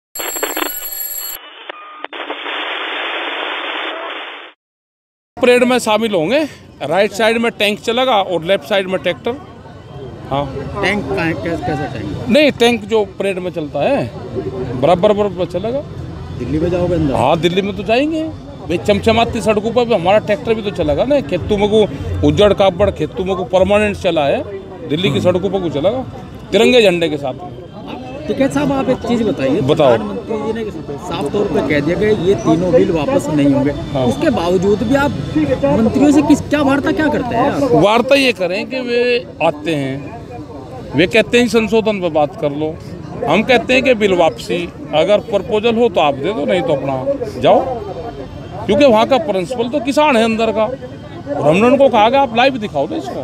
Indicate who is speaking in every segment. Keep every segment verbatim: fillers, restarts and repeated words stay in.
Speaker 1: Parade में शामिल होंगे। राइट साइड में टैंक चलेगा और लेफ्ट साइड में ट्रैक्टर। हाँ,
Speaker 2: टैंक कैसा टैंक?
Speaker 1: नहीं, टैंक जो परेड में चलता है बराबर बराबर चलेगा।
Speaker 2: दिल्ली में जाओगे अंदर?
Speaker 1: हाँ, दिल्ली में तो जाएंगे भाई। चमचमाती सड़कों पर भी हमारा ट्रैक्टर भी तो चलेगा ना। खेतों में को उज्जड़ कापड़ खेतों में को परमानेंट चला है, दिल्ली की सड़कों पर को चलेगा तिरंगे झंडे के साथ में।
Speaker 2: टिकैत साहब, आप एक चीज बताइए।
Speaker 1: बताओ।
Speaker 2: प्रधानमंत्री जी ने साफ तौर पर कह दिया कि ये तीनों बिल वापस नहीं होंगे। हाँ। उसके बावजूद भी आप मंत्रियों से किस क्या वार्ता क्या करते हैं?
Speaker 1: वार्ता ये करें कि वे आते हैं, वे कहते हैं संशोधन पर बात कर लो। हम कहते हैं कि बिल वापसी अगर प्रपोजल हो तो आप दे दो, नहीं तो अपना जाओ। क्योंकि वहाँ का प्रिंसिपल तो किसान है अंदर का, और हमने उनको कहा कि आप लाइव दिखाओ ना इसको।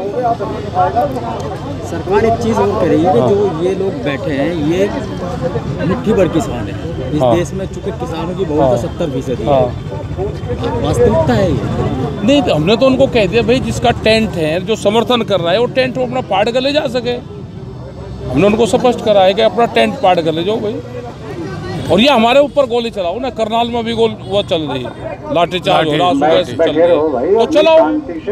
Speaker 2: सरकार एक चीज़ और कह रही है कि जो ये लोग बैठे हैं ये मुट्ठी भर किसान है इस हाँ। देश में चूंकि किसानों की बहुत सत्तर फीसदी है। वास्तविकता है ये?
Speaker 1: नहीं, तो हमने तो उनको कह दिया भाई जिसका टेंट है, जो समर्थन कर रहा है वो टेंट वो अपना पाड़ कर ले जा सके। हमने उनको स्पष्ट करा है कि अपना टेंट पाड़ कर ले जाओ भाई। और ये हमारे ऊपर गोली चलाओ ना। करनाल में भी गोल वो चल रही है, लाठीचार्ज हो रहा है, चल रही है, तो चलाओ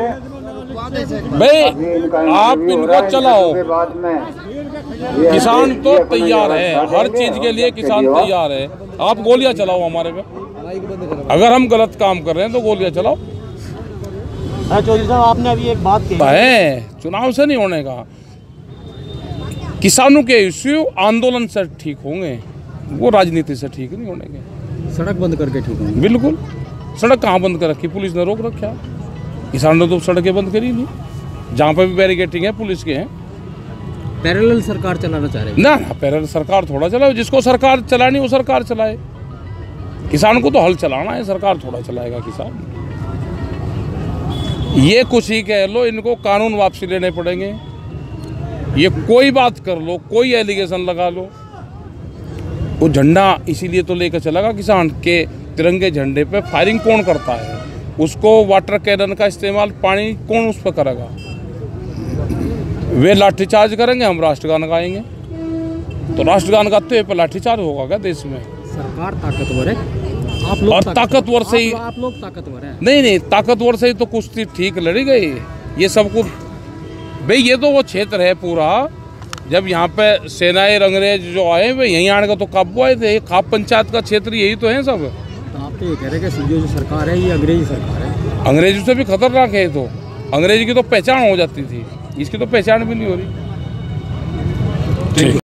Speaker 1: भाई, आप इनको चलाओ। किसान तो तैयार है, हर चीज के लिए किसान तैयार है। आप गोलियां चलाओ हमारे पे, अगर हम गलत काम कर रहे हैं तो गोलियां चलाओ।
Speaker 2: चौधरी साहब, आपने अभी एक बात कही
Speaker 1: है, चुनाव से नहीं होने का। किसानों के इश्यू आंदोलन से ठीक होंगे, वो राजनीति से ठीक नहीं होने के।
Speaker 2: सड़क बंद करके ठीक होंगे?
Speaker 1: बिल्कुल। सड़क कहाँ बंद कर रखी? पुलिस ने रोक रखा। किसान ने तो सड़कें बंद करी नहीं, जहाँ पे भी बैरिकेटिंग है पुलिस के हैं।
Speaker 2: पैरेलल सरकार चलाना चाह रहे हैं
Speaker 1: ना ना, पैरेलल सरकार थोड़ा चलाए। जिसको सरकार चलानी वो सरकार चलाए। किसान को तो हल चलाना है, सरकार थोड़ा चलाएगा किसान। ये कुछ ही कह लो, इनको कानून वापसी लेने पड़ेंगे। ये कोई बात कर लो, कोई एलिगेशन लगा लो, वो झंडा इसीलिए तो लेकर चलेगा किसान के। तिरंगे झंडे पे फायरिंग कौन करता है? उसको वाटर कैनन का इस्तेमाल पानी कौन उस पर करेगा? वे लाठीचार्ज करेंगे, हम राष्ट्रगान गाएंगे, तो राष्ट्रगान गाते हुए पर लाठीचार्ज होगा क्या देश में?
Speaker 2: सरकार ताकतवर है, आप लोग
Speaker 1: और ताकतवर से ही
Speaker 2: आप लोग ताकतवर हैं।
Speaker 1: नहीं नहीं, ताकतवर से ही तो कुश्ती ठीक लड़ी गई। ये सब कुछ भाई, ये तो वो क्षेत्र है पूरा। जब यहाँ पे सेनाएं अंग्रेज जो आए वे यहीं आने का तो काबू आए थे। खाप पंचायत का क्षेत्र यही तो है सब।
Speaker 2: तो आप तो ये कह रहे हैं कि जो सरकार है ये अंग्रेजी सरकार है?
Speaker 1: अंग्रेजों से भी खतरनाक है। तो अंग्रेजी की तो पहचान हो जाती थी, इसकी तो पहचान भी नहीं हो रही।